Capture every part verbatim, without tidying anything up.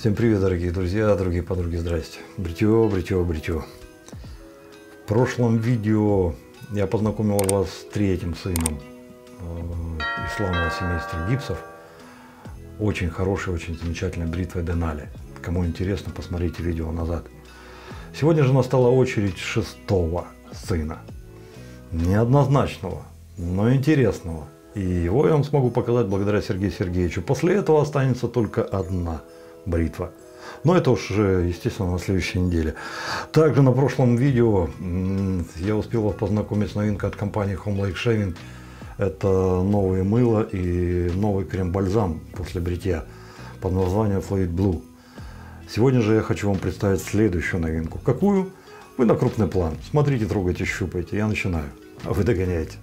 Всем привет, дорогие друзья, дорогие подруги, здрасте. Бритье, бритье, бритье. В прошлом видео я познакомил вас с третьим сыном э, исламного семейства Гибсов. Очень хорошей, очень замечательной бритвой Денали. Кому интересно, посмотрите видео назад. Сегодня же настала очередь шестого сына. Неоднозначного, но интересного. И его я вам смогу показать благодаря Сергею Сергеевичу. После этого останется только одна бритва. Но это уж, естественно, на следующей неделе. Также на прошлом видео я успел вас познакомить с новинкой от компании Home Lake Shaving. Это новое мыло и новый крем-бальзам после бритья под названием Fluid Blue. Сегодня же я хочу вам представить следующую новинку. Какую? Вы на крупный план. Смотрите, трогайте, щупайте. Я начинаю, а вы догоняете.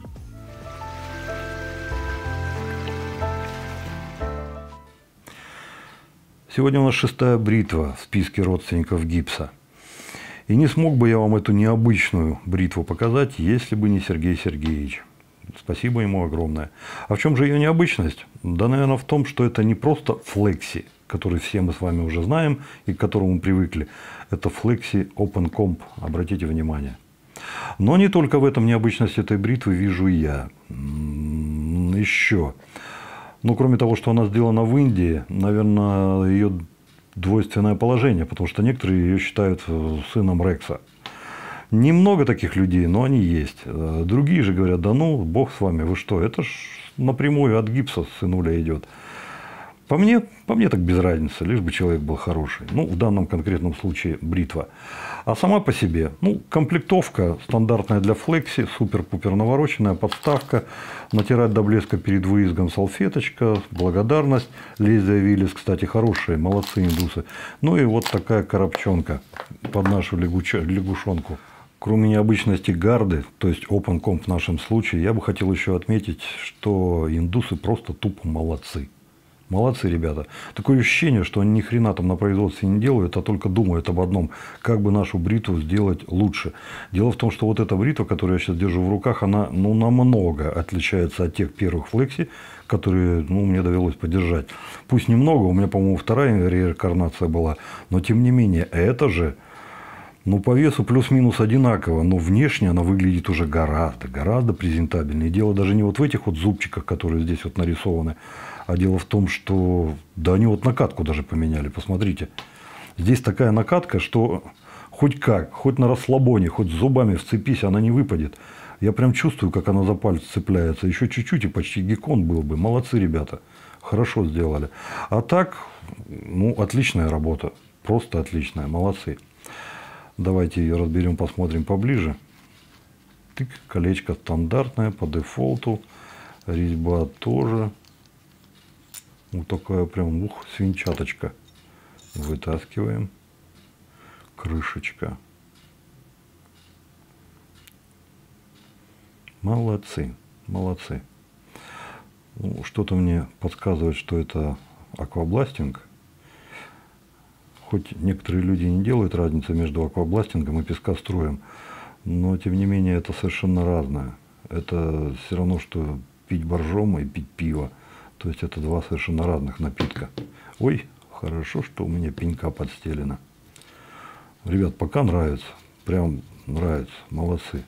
Сегодня у нас шестая бритва в списке родственников Гибса. И не смог бы я вам эту необычную бритву показать, если бы не Сергей Сергеевич. Спасибо ему огромное. А в чем же ее необычность? Да, наверное, в том, что это не просто флекси, который все мы с вами уже знаем и к которому привыкли. Это флекси Open Comb, обратите внимание. Но не только в этом необычность этой бритвы вижу я. Еще. Ну, кроме того, что она сделана в Индии, наверное, ее двойственное положение, потому что некоторые ее считают сыном Рекса. Немного таких людей, но они есть. Другие же говорят, да ну, бог с вами, вы что, это ж напрямую от Гибса сынуля идет. По мне, по мне так без разницы, лишь бы человек был хороший. Ну, в данном конкретном случае бритва. А сама по себе, ну, комплектовка стандартная для флекси, супер-пупер навороченная, подставка, натирать до блеска перед выездом салфеточка, благодарность, лезвие Виллис, кстати, хорошие, молодцы индусы. Ну и вот такая коробчонка под нашу лягуча, лягушонку. Кроме необычности гарды, то есть Open Comb в нашем случае, я бы хотел еще отметить, что индусы просто тупо молодцы. Молодцы, ребята. Такое ощущение, что они ни хрена там на производстве не делают, а только думают об одном, как бы нашу бритву сделать лучше. Дело в том, что вот эта бритва, которую я сейчас держу в руках, она ну, намного отличается от тех первых флекси, которые ну, мне довелось подержать. Пусть немного, у меня, по-моему, вторая реинкарнация была, но тем не менее, это же, ну, по весу плюс-минус одинаково, но внешне она выглядит уже гораздо, гораздо презентабельнее. Дело даже не вот в этих вот зубчиках, которые здесь вот нарисованы, а дело в том, что да они вот накатку даже поменяли, посмотрите. Здесь такая накатка, что хоть как, хоть на расслабоне, хоть зубами вцепись, она не выпадет. Я прям чувствую, как она за палец цепляется. Еще чуть-чуть и почти геккон был бы. Молодцы, ребята. Хорошо сделали. А так, ну, отличная работа. Просто отличная. Молодцы. Давайте ее разберем, посмотрим поближе. Тык, колечко стандартное по дефолту. Резьба тоже. Вот такая прям, ух, свинчаточка. Вытаскиваем. Крышечка. Молодцы, молодцы. Ну, что-то мне подсказывает, что это аквабластинг. Хоть некоторые люди не делают разницы между аквабластингом и пескоструем, но тем не менее это совершенно разное. Это все равно, что пить боржом и пить пиво. То есть это два совершенно разных напитка. Ой, хорошо, что у меня пенька подстелена. Ребят, пока нравится. Прям нравится. Молодцы.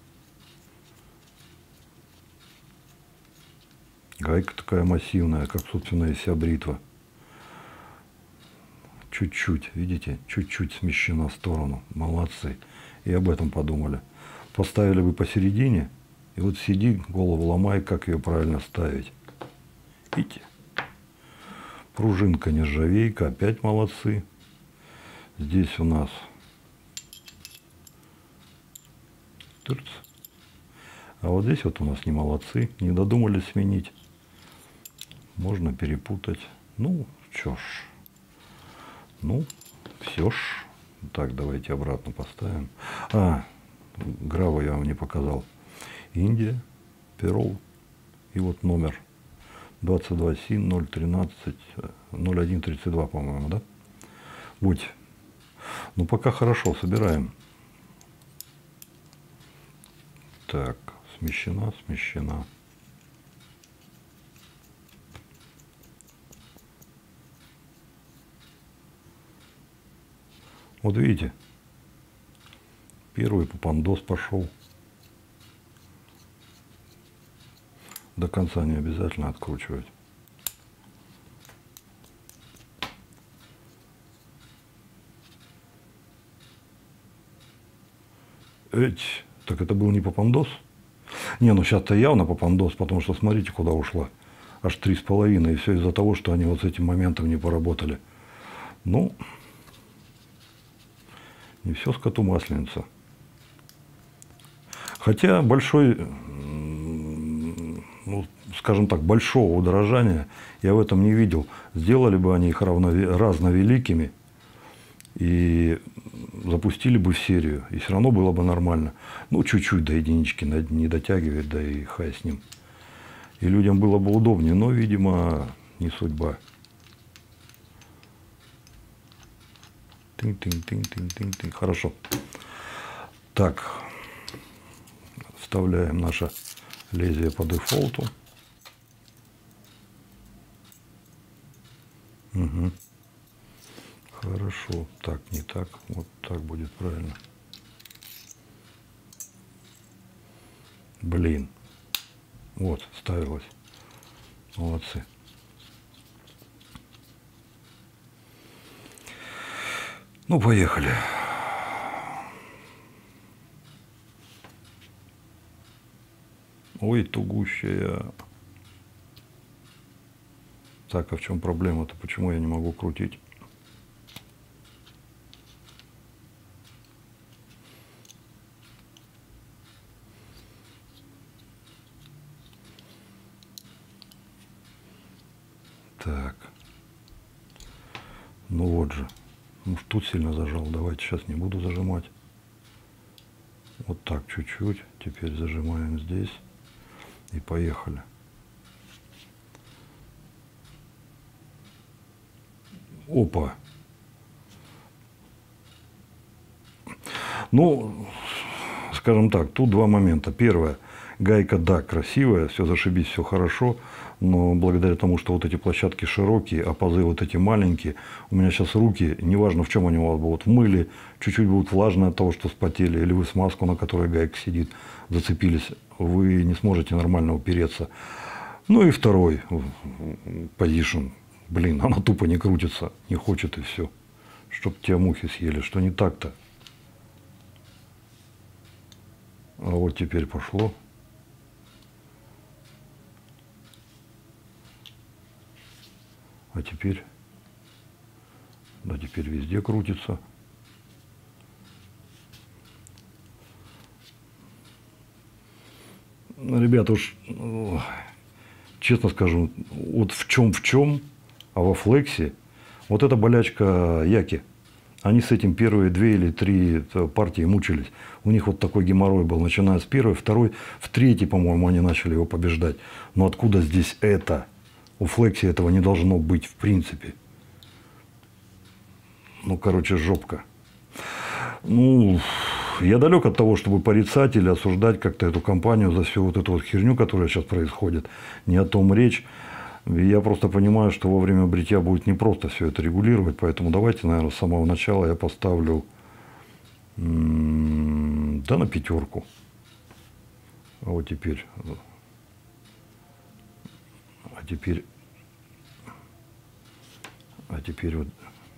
Гайка такая массивная, как, собственно, и вся бритва. Чуть-чуть, видите, чуть-чуть смещена в сторону. Молодцы. И об этом подумали. Поставили бы посередине, и вот сиди, голову ломай, как ее правильно ставить. Видите? Пружинка нержавейка, опять молодцы. Здесь у нас тырц. А вот здесь вот у нас не молодцы, не додумались сменить. Можно перепутать. Ну, чё ж. Ну, все ж. Так, давайте обратно поставим. А, граву я вам не показал. Индия, Перл. И вот номер. двадцать два СИН ноль тринадцать ноль один тридцать два, по-моему, да? Будь. Ну, пока хорошо, собираем. Так, смещена, смещена. Вот видите, первый попандос пошел. До конца не обязательно откручивать. Эть, так это был не попандос? Не, ну сейчас-то явно попандос, потому что смотрите, куда ушла. Аж три с половиной, и все из-за того, что они вот с этим моментом не поработали. Ну, не все скоту масленица. Хотя большой, ну, скажем так, большого удорожания я в этом не видел. Сделали бы они их равно, разновеликими и запустили бы в серию, и все равно было бы нормально. Ну, чуть-чуть до единички не дотягивает, да и хай с ним. И людям было бы удобнее, но, видимо, не судьба. Тынь-тынь-тынь-тынь-тынь-тынь. Хорошо. Так. Вставляем наше лезвие по дефолту. Угу. Хорошо. Так, не так. Вот так будет правильно. Блин. Вот, ставилось. Молодцы. Ну, поехали. Ой, тугущая. Так, а в чем проблема-то? Почему я не могу крутить? Так. Ну вот же. Может, тут сильно зажал. Давайте сейчас не буду зажимать. Вот так чуть-чуть. Теперь зажимаем здесь. И поехали. Опа. Ну, скажем так, тут два момента. Первое. Гайка, да, красивая, все зашибись, все хорошо, но благодаря тому, что вот эти площадки широкие, а пазы вот эти маленькие, у меня сейчас руки, неважно в чем они у вас будут, в мыле, чуть-чуть будут влажные от того, что вспотели, или вы смазку, на которой гайка сидит, зацепились, вы не сможете нормально упереться. Ну и второй позишн, блин, она тупо не крутится, не хочет и все. Чтоб тебя мухи съели, что не так-то. А вот теперь пошло. А теперь, да, теперь везде крутится. Ребята, уж честно скажу, вот в чем в чем, а во флексе, вот эта болячка Яки. Они с этим первые две или три партии мучились. У них вот такой геморрой был, начиная с первой, второй, в третьей, по-моему, они начали его побеждать. Но откуда здесь это? У флекси этого не должно быть в принципе. Ну, короче, жопка. Ну, я далек от того, чтобы порицать или осуждать как-то эту компанию за всю вот эту вот херню, которая сейчас происходит. Не о том речь. Я просто понимаю, что во время бритья будет непросто все это регулировать, поэтому давайте, наверное, с самого начала я поставлю, да, на пятерку. А вот теперь, а теперь, а теперь вот,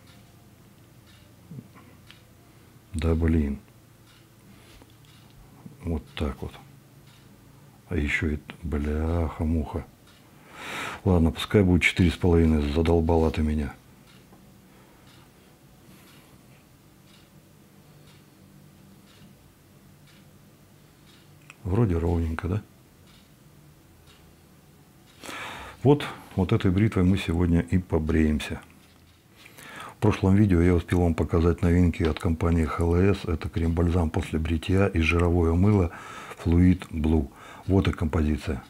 да, блин, вот так вот. А еще и, бляха-муха. Ладно, пускай будет четыре с половиной, задолбала ты меня. Вроде ровненько, да? Вот, вот этой бритвой мы сегодня и побреемся. В прошлом видео я успел вам показать новинки от компании эйч эл эс. Это крем-бальзам после бритья и жировое мыло Fluid Blue. Вот и композиция.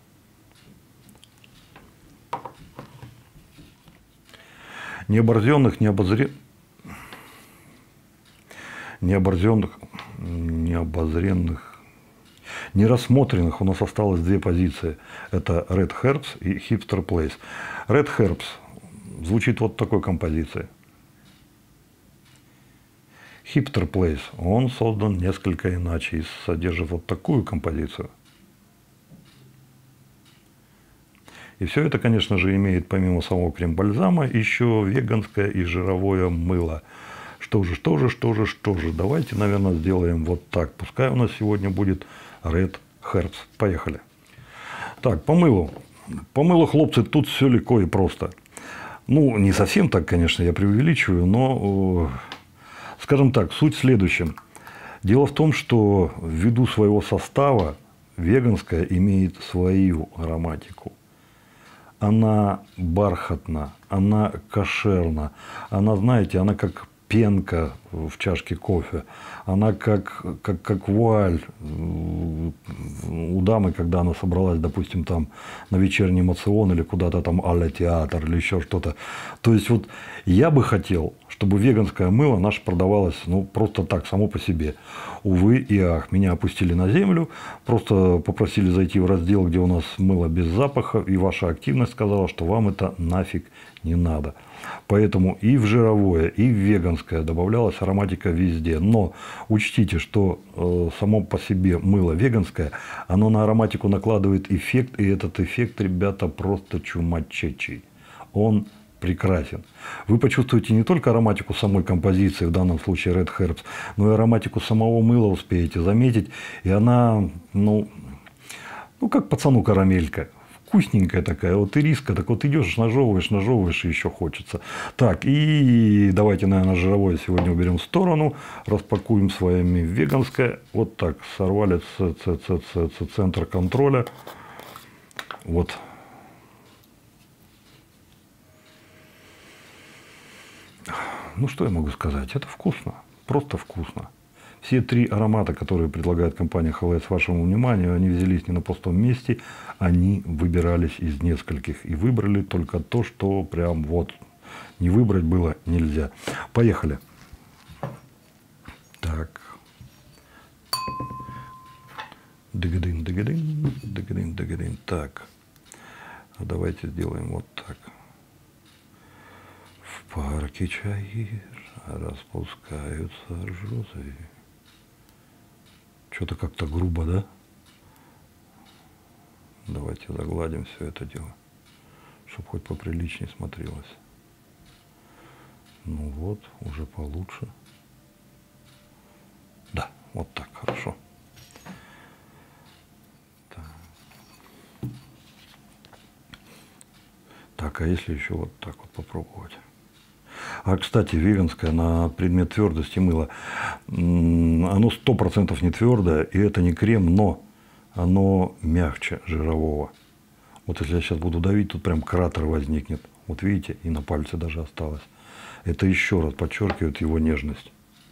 Необорзенных, необозре... необорзенных, необозренных, нерассмотренных у нас осталось две позиции. Это Red Herbs и Hipster Place. Red Herbs звучит вот такой композицией. Hipster Place, он создан несколько иначе и содержит вот такую композицию. И все это, конечно же, имеет помимо самого крем-бальзама еще веганское и жировое мыло. Что же, что же, что же, что же. Давайте, наверное, сделаем вот так. Пускай у нас сегодня будет Red Herbs. Поехали. Так, по мылу. По мылу, хлопцы, тут все легко и просто. Ну, не совсем так, конечно, я преувеличиваю, но, скажем так, суть в следующем. Дело в том, что ввиду своего состава веганское имеет свою ароматику. Она бархатна, она кошерна, она, знаете, она как пенка в чашке кофе, она как, как, как вуаль у дамы, когда она собралась, допустим, там на вечерний моцион или куда-то там а-ля театр или еще что-то. То есть вот я бы хотел, чтобы веганское мыло наше продавалось ну, просто так, само по себе. Увы и ах, меня опустили на землю, просто попросили зайти в раздел, где у нас мыло без запаха, и ваша активность сказала, что вам это нафиг не надо. Поэтому и в жировое, и в веганское добавлялась ароматика везде. Но учтите, что э, само по себе мыло веганское, оно на ароматику накладывает эффект, и этот эффект, ребята, просто чумачечий. Он прекрасен. Вы почувствуете не только ароматику самой композиции, в данном случае Red Herbs, но и ароматику самого мыла успеете заметить. И она, ну, ну как пацану карамелька. Вкусненькая такая, вот ириска, так вот идешь, нажевываешь, нажевываешь, и еще хочется. Так, и давайте, наверное, жировое сегодня уберем в сторону, распакуем с вами веганское. Вот так, сорвали с, с, с, с, с центра контроля. Вот. Ну, что я могу сказать? Это вкусно, просто вкусно. Все три аромата, которые предлагает компания эйч эл эс вашему вниманию, они взялись не на пустом месте, они выбирались из нескольких. И выбрали только то, что прям вот не выбрать было нельзя. Поехали. Так. Дыгадын, дыгадын, дыгадын, дыгадын. Так. А давайте сделаем вот так. В парке чаир распускаются розы. Что-то как-то грубо, да? Давайте загладим все это дело, чтобы хоть поприличнее смотрелось. Ну вот, уже получше. Да, вот так, хорошо. Так, так а если еще вот так вот попробовать? А, кстати, веганское на предмет твердости мыла, оно сто процентов не твердое, и это не крем, но оно мягче жирового. Вот если я сейчас буду давить, тут прям кратер возникнет. Вот видите, и на пальце даже осталось. Это еще раз подчеркивает его нежность.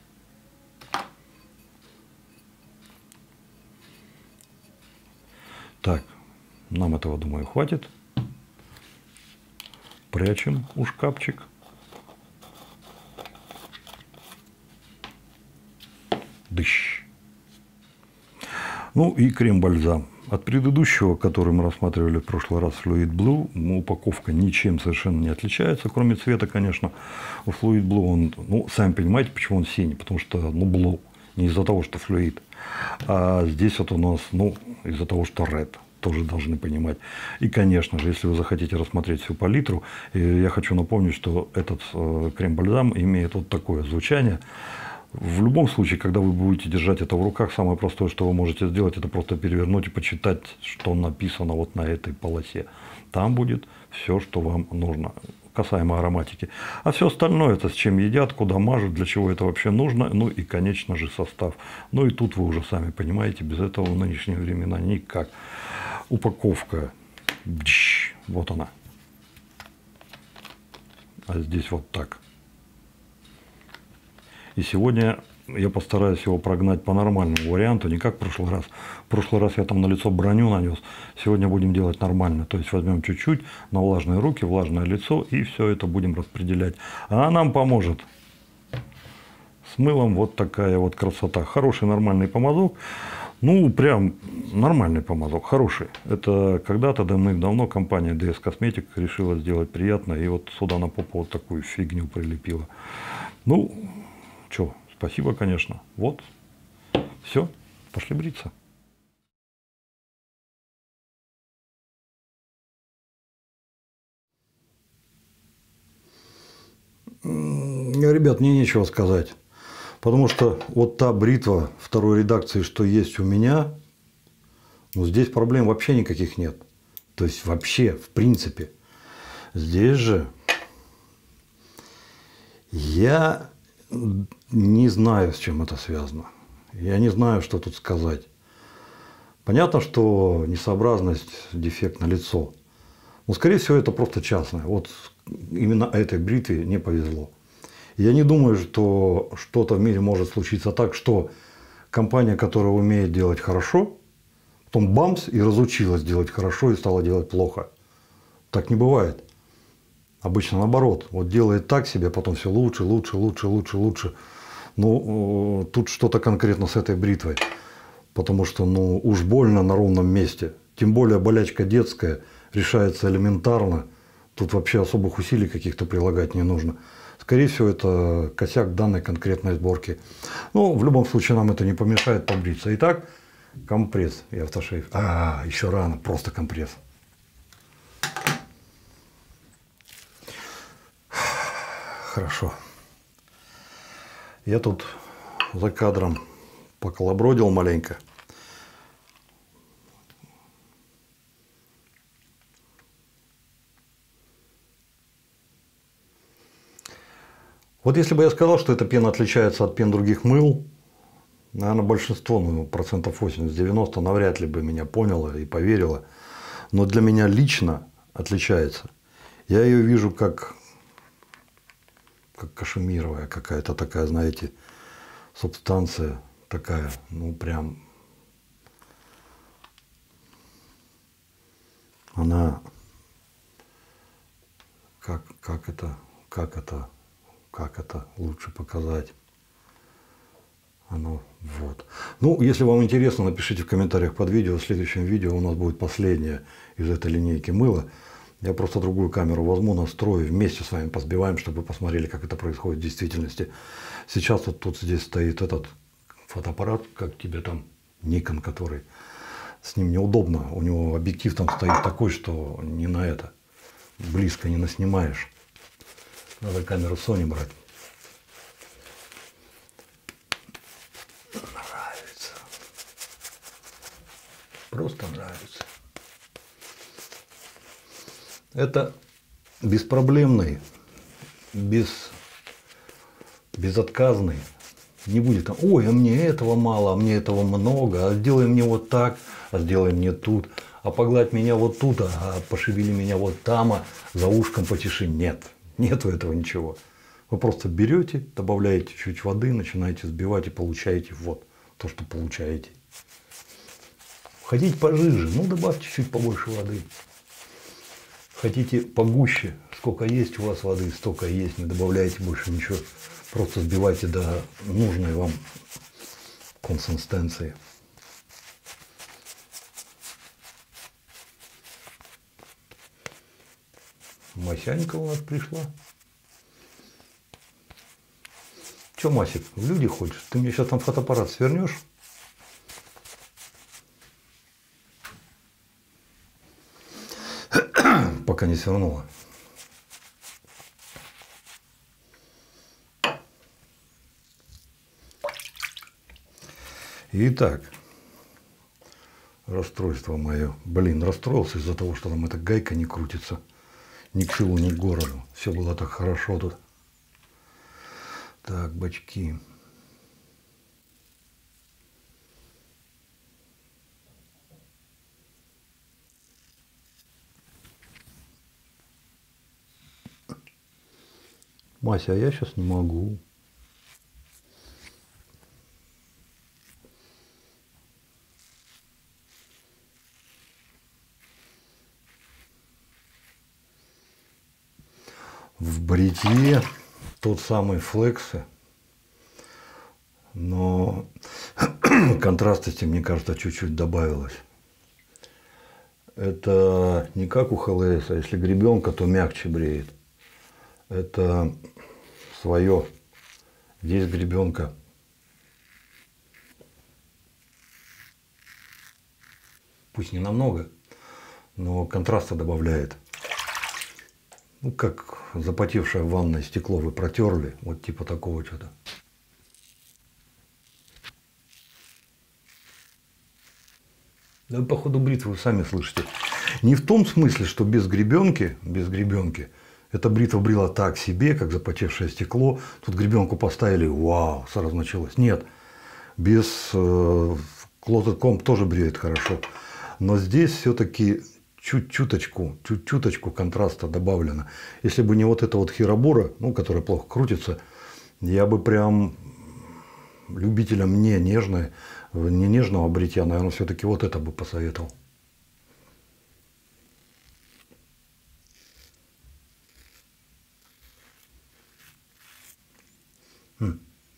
Так, нам этого, думаю, хватит. Прячем у шкафчик. Дыщ. Ну и крем-бальзам. От предыдущего, который мы рассматривали в прошлый раз, Fluid Blue, упаковка ничем совершенно не отличается, кроме цвета, конечно. У Fluid Blue он, ну, сами понимаете, почему он синий, потому что, ну, Blue, не из-за того, что Fluid. А здесь вот у нас, ну, из-за того, что Red, тоже должны понимать. И, конечно же, если вы захотите рассмотреть всю палитру, я хочу напомнить, что этот крем-бальзам имеет вот такое звучание. В любом случае, когда вы будете держать это в руках, самое простое, что вы можете сделать, это просто перевернуть и почитать, что написано вот на этой полосе. Там будет все, что вам нужно, касаемо ароматики. А все остальное, это с чем едят, куда мажут, для чего это вообще нужно, ну и, конечно же, состав. Ну и тут вы уже сами понимаете, без этого в нынешние времена никак. Упаковка, вот она. А здесь вот так. И сегодня я постараюсь его прогнать по нормальному варианту, не как в прошлый раз. В прошлый раз я там на лицо броню нанес. Сегодня будем делать нормально. То есть возьмем чуть-чуть на влажные руки, влажное лицо, и все это будем распределять. А нам поможет с мылом вот такая вот красота. Хороший нормальный помазок. Ну, прям нормальный помазок, хороший. Это когда-то давным-давно компания ди эс Cosmetics решила сделать приятно, и вот сюда на попу вот такую фигню прилепила. Ну, что, Спасибо, конечно. Вот. Все. Пошли бриться. Ребят, мне нечего сказать. Потому что вот та бритва второй редакции, что есть у меня, ну, здесь проблем вообще никаких нет. То есть вообще, в принципе. Здесь же я не знаю, с чем это связано. Я не знаю, что тут сказать. Понятно, что несообразность, дефект налицо. Но, скорее всего, это просто частное. Вот именно этой бритве не повезло. Я не думаю, что что-то в мире может случиться так, что компания, которая умеет делать хорошо, потом бамс и разучилась делать хорошо и стала делать плохо. Так не бывает. Обычно наоборот. Вот делает так себе, потом все лучше, лучше, лучше, лучше, лучше. Ну, тут что-то конкретно с этой бритвой. Потому что, ну, уж больно на ровном месте. Тем более болячка детская, решается элементарно. Тут вообще особых усилий каких-то прилагать не нужно. Скорее всего, это косяк данной конкретной сборки. Ну, в любом случае, нам это не помешает побриться. Итак, компресс и автошейв. А, еще рано, просто компресс. Хорошо. Я тут за кадром поколобродил маленько. Вот если бы я сказал, что эта пена отличается от пен других мыл, наверное, большинство, ну, процентов восемьдесят-девяносто, навряд ли бы меня поняло и поверило. Но для меня лично отличается. Я ее вижу как, как кашемировая какая-то такая, знаете, субстанция такая, ну, прям, она, как, как это, как это, как это лучше показать. Оно вот. Ну, если вам интересно, напишите в комментариях под видео. В следующем видео у нас будет последнее из этой линейки мыла. Я просто другую камеру возьму, настрою, вместе с вами посбиваем, чтобы вы посмотрели, как это происходит в действительности. Сейчас вот тут здесь стоит этот фотоаппарат, как тебе там, Nikon, который, с ним неудобно. У него объектив там стоит такой, что не на это, близко не наснимаешь. Надо камеру Sony брать. Нравится. Просто нравится. Это беспроблемный, без, безотказный. Не будет там, ой, а мне этого мало, а мне этого много, а сделай мне вот так, а сделай мне тут, а погладь меня вот тут, а пошевели меня вот там, а за ушком потеши. Нет. Нету этого ничего. Вы просто берете, добавляете чуть воды, начинаете взбивать и получаете вот то, что получаете. Хотите пожиже, ну добавьте чуть побольше воды. Хотите погуще, сколько есть у вас воды, столько есть, не добавляйте больше ничего. Просто взбивайте до нужной вам консистенции. Масянька у нас пришла. Че, Масик, в люди хочешь? Ты мне сейчас там фотоаппарат свернешь? Пока не свернула. Итак, расстройство мое. Блин, расстроился из-за того, что там эта гайка не крутится. Ни к селу, ни к городу. Все было так хорошо тут. Так, бачки. Мася, а я сейчас не могу. В бритье тот самый флексы, но контрастности, мне кажется, чуть-чуть добавилось. Это не как у ХЛС, а если гребенка, то мягче бреет. Это свое. Здесь гребенка Пусть не намного, но контраста добавляет. Ну, как запотевшее в ванной стекло вы протерли, вот типа такого что-то. Да, по ходу бритвы вы сами слышите. Не в том смысле, что без гребенки, без гребенки, эта бритва брила так себе, как запотевшее стекло. Тут гребенку поставили, вау, сразу началось. Нет, без э, Closet Comb тоже бреет хорошо. Но здесь все-таки чуть-чуточку, чуть-чуточку контраста добавлено. Если бы не вот эта вот хиробора, ну, которая плохо крутится, я бы прям любителям не нежной, не нежного бритья, наверное, все-таки вот это бы посоветовал. Хм.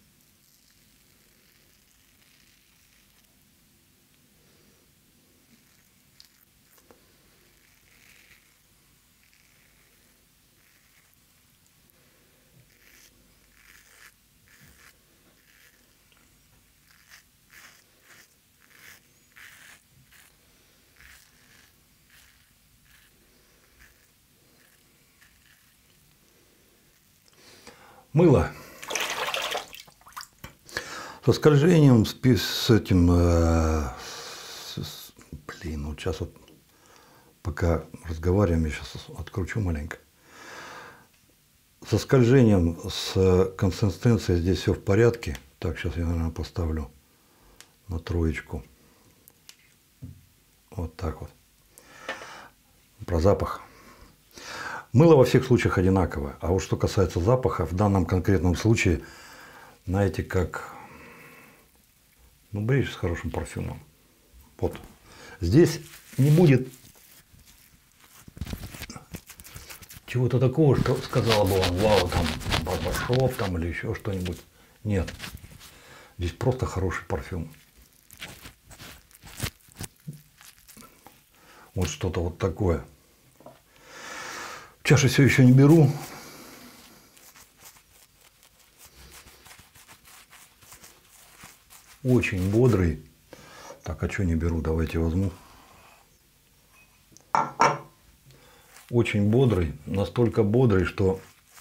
Мыло. Со скольжением, с, с этим, э, с, с, блин, вот сейчас вот, пока разговариваем, я сейчас откручу маленько. Со скольжением, с консистенцией здесь все в порядке. Так, сейчас я, наверное, поставлю на троечку. Вот так вот. Про запах. Мыло во всех случаях одинаковое. А вот что касается запаха, в данном конкретном случае, знаете, как, ну, бреешь с хорошим парфюмом. Вот. Здесь не будет чего-то такого, что сказала бы вам, вау, там, барбершоп, там, или еще что-нибудь. Нет. Здесь просто хороший парфюм. Вот что-то вот такое. Чаши все еще не беру. Очень бодрый. Так, а что не беру? Давайте возьму. Очень бодрый. Настолько бодрый, что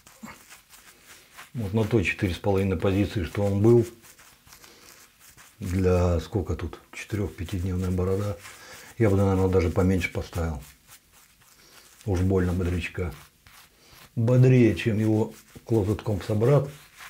вот на той четыре с половиной позиции, что он был, для сколько тут? четыре-пятидневная борода. Я бы, наверное, даже поменьше поставил. Уж больно бодрячка. Бодрее, чем его Closet Comb собрат.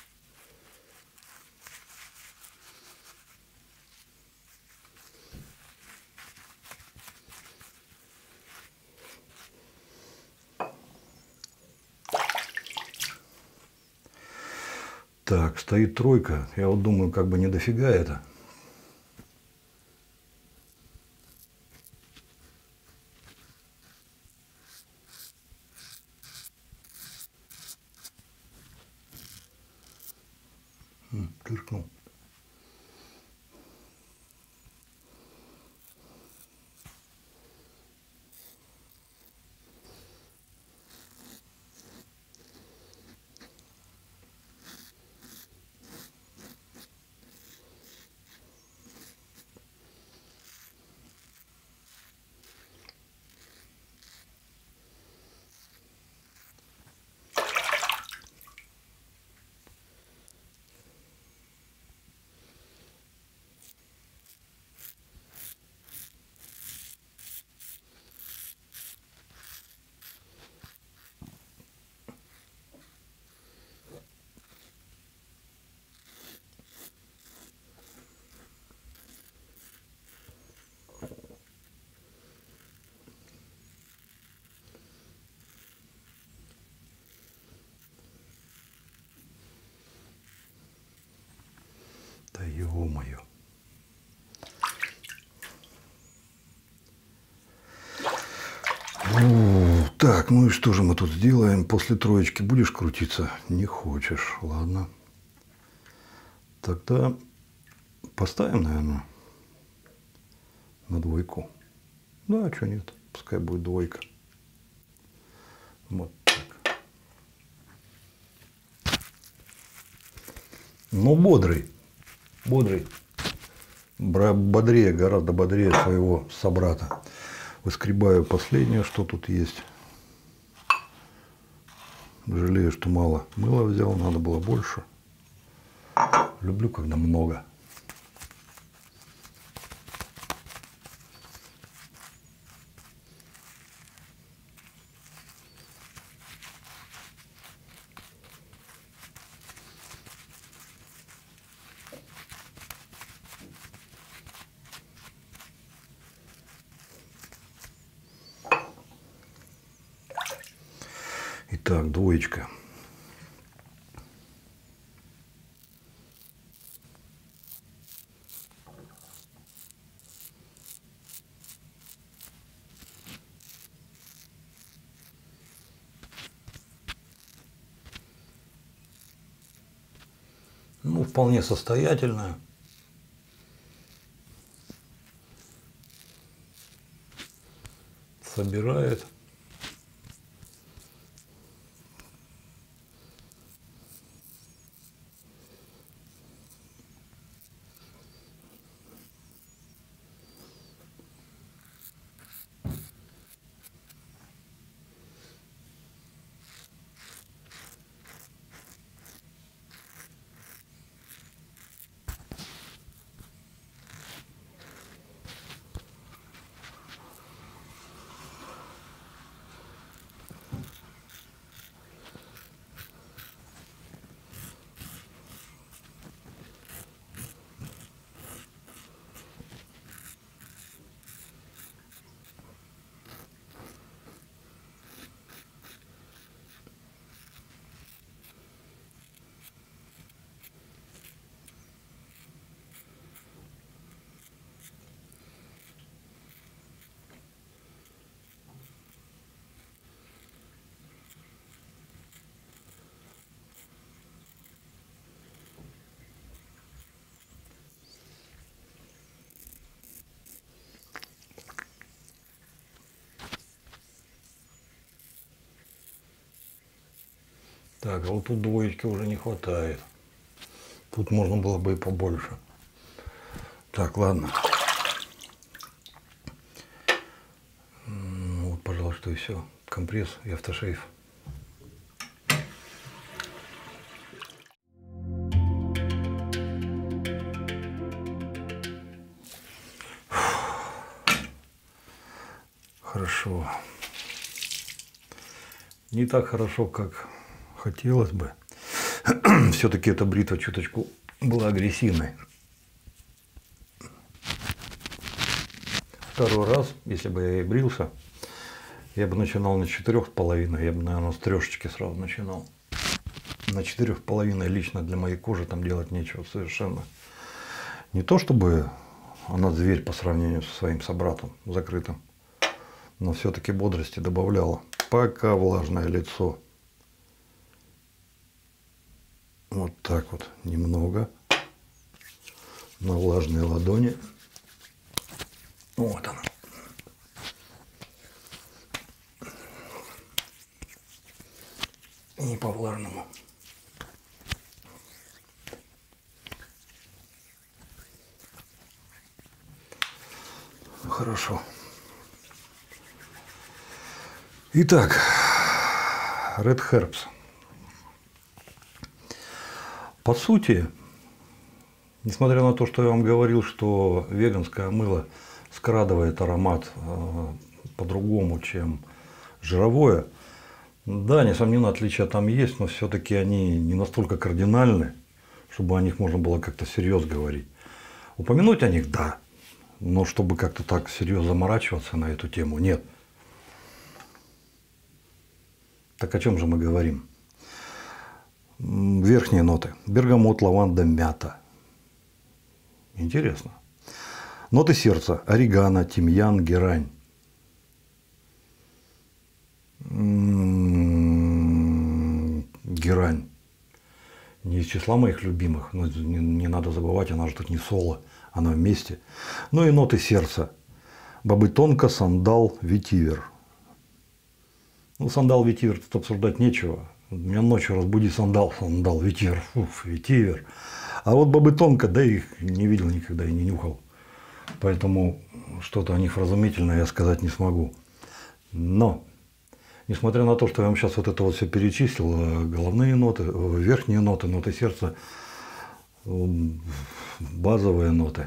Так, стоит тройка. Я вот думаю, как бы не дофига это. Тыркнул. Да ё-моё. Так, ну и что же мы тут сделаем? После троечки будешь крутиться? Не хочешь. Ладно. Тогда поставим, наверное, на двойку. Да, а что нет? Пускай будет двойка. Вот так. Ну, бодрый. Бодрый. бодрее, гораздо бодрее своего собрата. Выскребаю последнее, что тут есть. Жалею, что мало мыла взял, надо было больше. Люблю, когда много. Итак, двоечка. Ну, вполне состоятельная. Собирает. Так, а вот тут двоечки уже не хватает. Тут можно было бы и побольше. Так, ладно. Вот, пожалуйста, и все. Компресс и автошейф. Хорошо. Не так хорошо, как хотелось бы. Все-таки эта бритва чуточку была агрессивной. Второй раз, если бы я и брился, я бы начинал на четырех с половиной, я бы, наверное, с трешечки сразу начинал. На четырех с половиной лично для моей кожи там делать нечего совершенно. Не то чтобы она зверь по сравнению со своим собратом закрытым, но все-таки бодрости добавляла. Пока влажное лицо. Вот так вот немного на влажные ладони. Вот она. Не по влажному. Хорошо. Итак, Red Herbs. По сути, несмотря на то, что я вам говорил, что веганское мыло скрадывает аромат э, по-другому, чем жировое, да, несомненно, отличия там есть, но все-таки они не настолько кардинальны, чтобы о них можно было как-то всерьез говорить. Упомянуть о них – да, но чтобы как-то так серьезно заморачиваться на эту тему – нет. Так о чем же мы говорим? Верхние ноты. Бергамот, лаванда, мята. Интересно. Ноты сердца. Орегано, тимьян, герань. Герань. Не из числа моих любимых, но не, не надо забывать, она же тут не соло, она вместе. Ну и ноты сердца. Бабы-тонка, сандал, ветивер. Ну, сандал, ветивер тут обсуждать нечего. Меня ночью разбуди сандал, сандал, ветивер, уф, ветивер. А вот бабы-тонка, да их не видел никогда и не нюхал. Поэтому что-то о них вразумительное я сказать не смогу. Но, несмотря на то, что я вам сейчас вот это вот все перечислил, головные ноты, верхние ноты, ноты сердца, базовые ноты.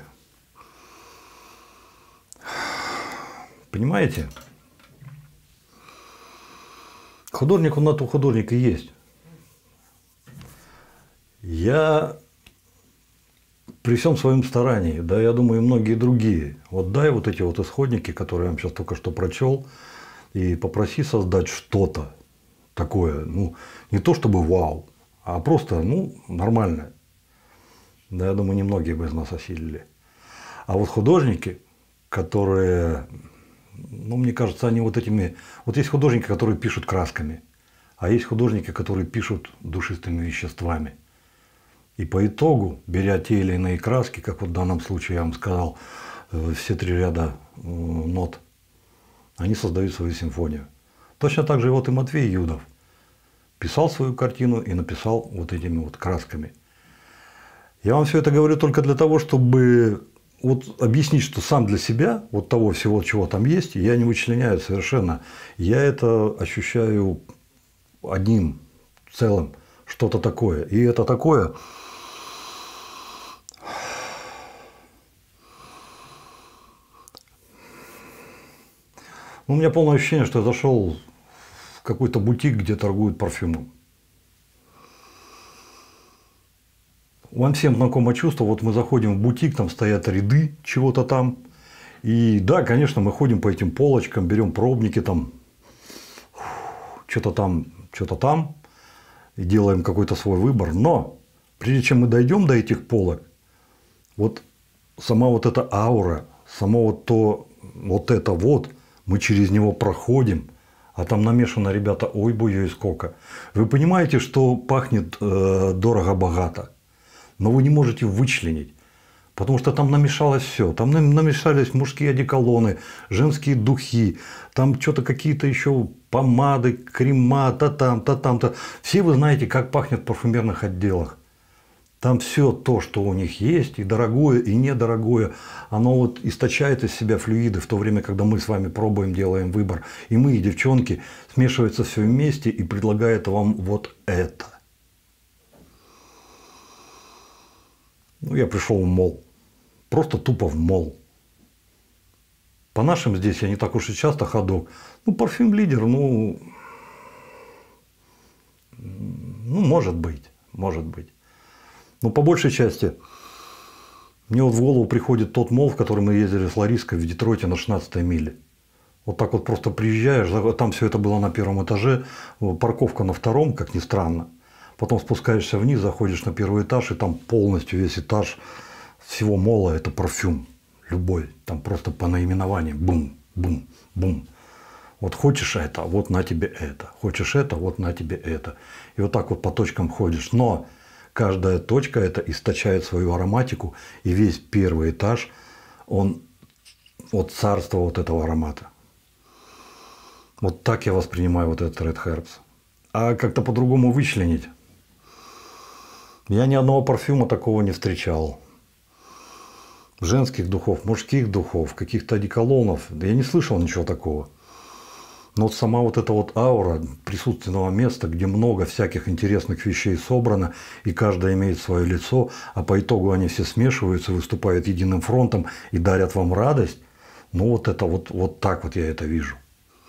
Понимаете? Художник, он на то художник и есть. Я при всем своем старании, да, я думаю, и многие другие, вот дай вот эти вот исходники, которые я вам сейчас только что прочел, и попроси создать что-то такое, ну, не то чтобы вау, а просто, ну, нормальное. Да, я думаю, немногие бы из нас осилили. А вот художники, которые, ну, мне кажется, они вот этими... Вот есть художники, которые пишут красками, а есть художники, которые пишут душистыми веществами. И по итогу, беря те или иные краски, как вот в данном случае я вам сказал, все три ряда нот, они создают свою симфонию. Точно так же вот и Матвей Юдов писал свою картину и написал вот этими вот красками. Я вам все это говорю только для того, чтобы вот объяснить, что сам для себя, вот того всего, чего там есть, я не вычленяю совершенно. Я это ощущаю одним целым, что-то такое. И это такое... Ну, у меня полное ощущение, что я зашел в какой-то бутик, где торгуют парфюмом. Вам всем знакомо чувство, вот мы заходим в бутик, там стоят ряды чего-то там. И да, конечно, мы ходим по этим полочкам, берем пробники там, что-то там, что-то там, и делаем какой-то свой выбор. Но прежде чем мы дойдем до этих полок, вот сама вот эта аура, само вот то, вот это вот, мы через него проходим, а там намешано, ребята, ой-бой-ой, сколько. Вы понимаете, что пахнет э, дорого-богато, но вы не можете вычленить, потому что там намешалось все. Там намешались мужские одеколоны, женские духи, там что-то какие-то еще помады, крема, та-там, та-там-то. Все вы знаете, как пахнет в парфюмерных отделах. Там все то, что у них есть, и дорогое, и недорогое, оно вот источает из себя флюиды в то время, когда мы с вами пробуем, делаем выбор. И мы, и девчонки, смешивается все вместе и предлагает вам вот это. Ну, я пришел в мол. Просто тупо в мол. По нашим здесь я не так уж и часто ходок. Ну, парфюм-лидер, ну... Ну, может быть, может быть. Но по большей части мне вот в голову приходит тот мол, в который мы ездили с Лариской в Детройте на шестнадцатой миле. Вот так вот просто приезжаешь, там все это было на первом этаже, парковка на втором, как ни странно. Потом спускаешься вниз, заходишь на первый этаж, и там полностью весь этаж всего мола – это парфюм. Любой. Там просто по наименованию. Бум, бум, бум. Вот хочешь это, вот на тебе это. Хочешь это, вот на тебе это. И вот так вот по точкам ходишь. Но каждая точка это источает свою ароматику. И весь первый этаж, он от царства вот этого аромата. Вот так я воспринимаю вот этот Red Herbs. А как-то по-другому вычленить. Я ни одного парфюма такого не встречал. Женских духов, мужских духов, каких-то одеколонов. Да я не слышал ничего такого. Но вот сама вот эта вот аура присутственного места, где много всяких интересных вещей собрано, и каждая имеет свое лицо, а по итогу они все смешиваются, выступают единым фронтом и дарят вам радость. Ну вот это вот, вот так вот я это вижу.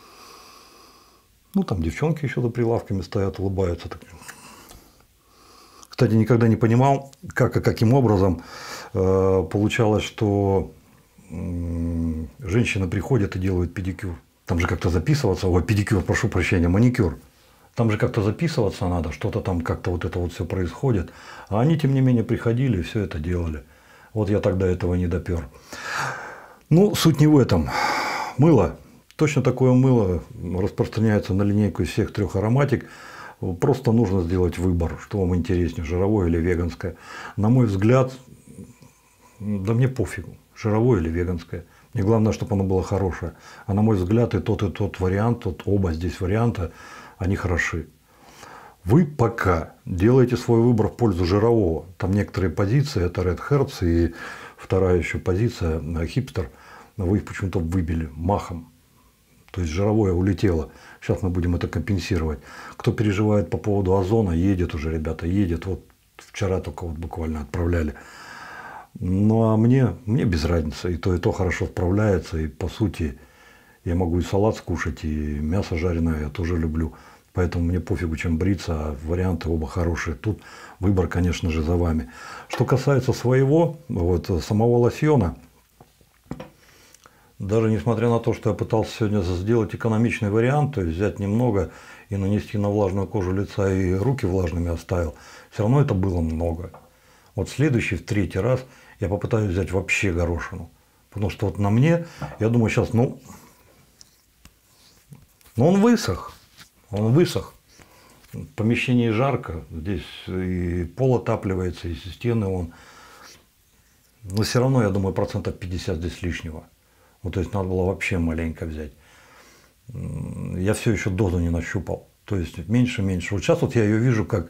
Ну там девчонки еще за прилавками стоят, улыбаются. Кстати, никогда не понимал, как и каким образом э, получалось, что э, женщины приходят и делают педикюр. Там же как-то записываться, ой, педикюр, прошу прощения, маникюр. Там же как-то записываться надо, что-то там как-то вот это вот все происходит. А они, тем не менее, приходили и все это делали. Вот я тогда этого не допер. Ну, суть не в этом. Мыло. Точно такое мыло распространяется на линейку из всех трех ароматик. Просто нужно сделать выбор, что вам интереснее, жировое или веганское. На мой взгляд, да мне пофигу, жировое или веганское. Мне главное, чтобы оно было хорошее. А на мой взгляд, и тот, и тот вариант, вот оба здесь варианта, они хороши. Вы пока делаете свой выбор в пользу жирового. Там некоторые позиции, это Red Herbs, и вторая еще позиция, хипстер, вы их почему-то выбили махом. То есть жировое улетело. Сейчас мы будем это компенсировать. Кто переживает по поводу озона, едет уже, ребята, едет. Вот вчера только вот буквально отправляли. Ну а мне, мне без разницы. И то, и то хорошо справляется. И по сути я могу и салат скушать, и мясо жареное я тоже люблю. Поэтому мне пофигу, чем бриться, а варианты оба хорошие. Тут выбор, конечно же, за вами. Что касается своего, вот, самого лосьона, даже несмотря на то, что я пытался сегодня сделать экономичный вариант, то есть взять немного и нанести на влажную кожу лица и руки влажными оставил, все равно это было много. Вот следующий, в третий раз я попытаюсь взять вообще горошину. Потому что вот на мне, я думаю, сейчас, ну, ну он высох. Он высох. В помещении жарко, здесь и пол отапливается, и стены он. Но все равно, я думаю, процентов пятьдесят здесь лишнего. Вот, то есть надо было вообще маленько взять. Я все еще дозу не нащупал. То есть меньше-меньше. Вот сейчас вот я ее вижу как,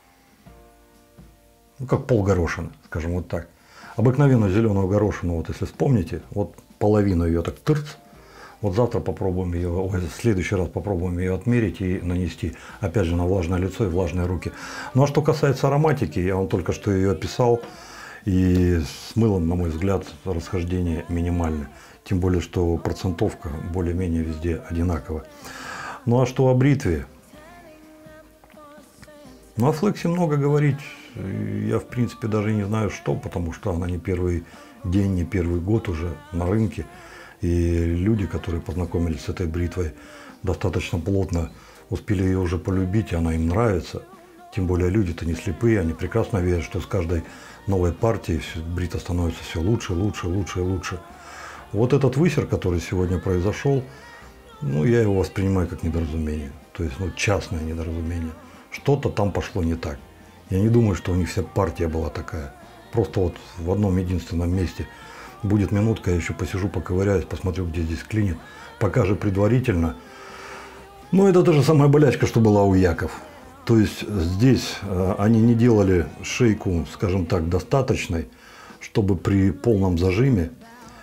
ну, как полгорошины, скажем вот так. Обыкновенную зеленую горошину, вот если вспомните, вот половину ее так тырц. Вот завтра попробуем ее, ой, в следующий раз попробуем ее отмерить и нанести, опять же, на влажное лицо и влажные руки. Ну а что касается ароматики, я вам только что ее описал, и с мылом, на мой взгляд, расхождение минимальное. Тем более, что процентовка более-менее везде одинакова. Ну а что о бритве? Ну о флексе много говорить, я в принципе даже не знаю что, потому что она не первый день, не первый год уже на рынке. И люди, которые познакомились с этой бритвой, достаточно плотно успели ее уже полюбить, и она им нравится. Тем более люди-то не слепые, они прекрасно верят, что с каждой новой партией брита становится все лучше, лучше, лучше и лучше. Вот этот высер, который сегодня произошел, ну, я его воспринимаю как недоразумение. То есть, ну, частное недоразумение. Что-то там пошло не так. Я не думаю, что у них вся партия была такая. Просто вот в одном единственном месте. Будет минутка, я еще посижу, поковыряюсь, посмотрю, где здесь клинит. Пока же предварительно. Но это та же самая болячка, что была у яков. То есть здесь э, они не делали шейку, скажем так, достаточной, чтобы при полном зажиме,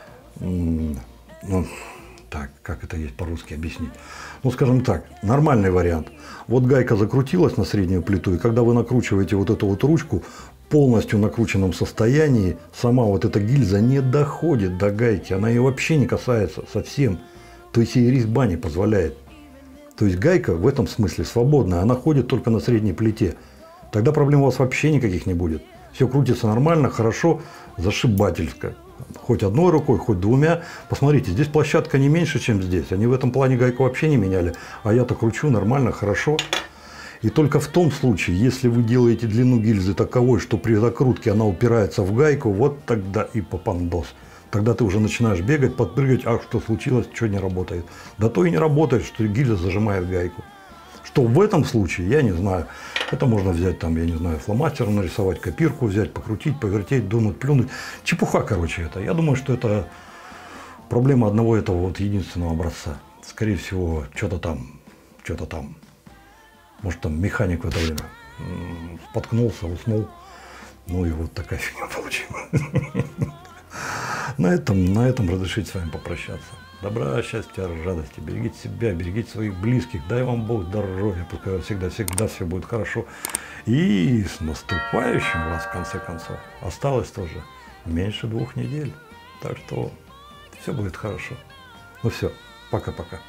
э, ну, так, как это есть по-русски объяснить? Ну, скажем так, нормальный вариант. Вот гайка закрутилась на среднюю плиту, и когда вы накручиваете вот эту вот ручку, в полностью накрученном состоянии, сама вот эта гильза не доходит до гайки, она ее вообще не касается совсем. То есть ей резьба не позволяет. То есть гайка в этом смысле свободная, она ходит только на средней плите. Тогда проблем у вас вообще никаких не будет. Все крутится нормально, хорошо, зашибательско. Хоть одной рукой, хоть двумя. Посмотрите, здесь площадка не меньше, чем здесь. Они в этом плане гайку вообще не меняли. А я-то кручу нормально, хорошо. И только в том случае, если вы делаете длину гильзы таковой, что при закрутке она упирается в гайку, вот тогда и попандос. Тогда ты уже начинаешь бегать, подпрыгивать, а что случилось, что не работает. Да то и не работает, что гильза зажимает гайку. Что в этом случае, я не знаю. Это можно взять там, я не знаю, фломастером нарисовать, копирку взять, покрутить, повертеть, дунуть, плюнуть. Чепуха, короче, это. Я думаю, что это проблема одного этого вот единственного образца. Скорее всего, что-то там, что-то там. Может, там механик в это время споткнулся, уснул. Ну и вот такая фигня получилась. На этом, на этом разрешите с вами попрощаться. Добра, счастья, радости. Берегите себя, берегите своих близких. Дай вам Бог здоровья. Пускай всегда, всегда все будет хорошо. И с наступающим вас, в конце концов. Осталось тоже меньше двух недель. Так что все будет хорошо. Ну все, пока-пока.